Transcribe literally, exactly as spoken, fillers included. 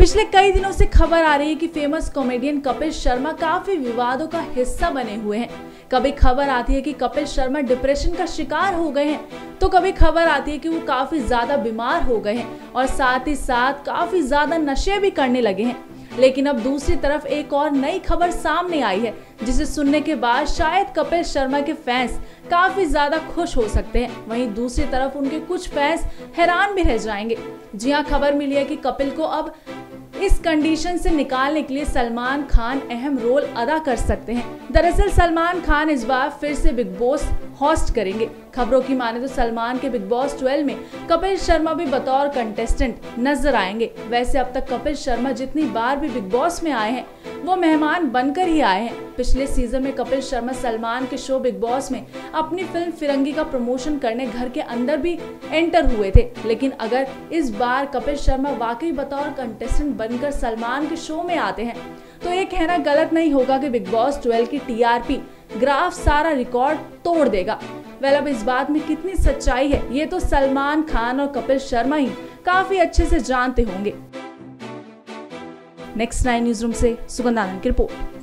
पिछले कई दिनों से खबर आ रही है कि फेमस कॉमेडियन कपिल शर्मा काफी विवादों का हिस्सा बने हुए हैं। कभी खबर आती है कि कपिल शर्मा डिप्रेशन का शिकार हो गए हैं, तो कभी खबर आती है कि वो काफी ज्यादा बीमार हो गए हैं और साथ ही साथ काफी ज्यादा नशे भी करने लगे हैं। लेकिन अब दूसरी तरफ एक और नई खबर सामने आई है, जिसे सुनने के बाद शायद कपिल शर्मा के फैंस काफी ज्यादा खुश हो सकते हैं। वहीं दूसरी तरफ उनके कुछ फैंस हैरान भी रह जाएंगे। जी हां, खबर मिली है कि कपिल को अब इस कंडीशन से निकालने के लिए सलमान खान अहम रोल अदा कर सकते हैं। दरअसल सलमान खान इस बार फिर से बिग बॉस होस्ट करेंगे। खबरों की माने तो सलमान के बिग बॉस ट्वेल्व में कपिल शर्मा भी बतौर कंटेस्टेंट नजर आएंगे। वैसे अब तक कपिल शर्मा जितनी बार भी बिग बॉस में आए हैं, वो मेहमान बनकर ही आए हैं। पिछले सीजन में कपिल शर्मा सलमान के शो बिग बॉस में अपनी फिल्म फिरंगी का प्रमोशन करने घर के अंदर भी एंटर हुए थे। लेकिन अगर इस बार कपिल शर्मा वाकई बतौर कंटेस्टेंट बनकर सलमान के शो में आते हैं, तो ये कहना गलत नहीं होगा कि बिग बॉस ट्वेल्व की टीआरपी ग्राफ सारा रिकॉर्ड तोड़ देगा। वेल, अब इस बात में कितनी सच्चाई है, ये तो सलमान खान और कपिल शर्मा ही काफी अच्छे से जानते होंगे। नेक्स्ट नाइन न्यूज रूम से सुगंध आनंद की रिपोर्ट।